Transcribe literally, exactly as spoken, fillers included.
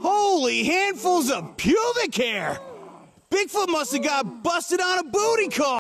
Holy handfuls of pubic hair! Bigfoot must have got busted on a booty call!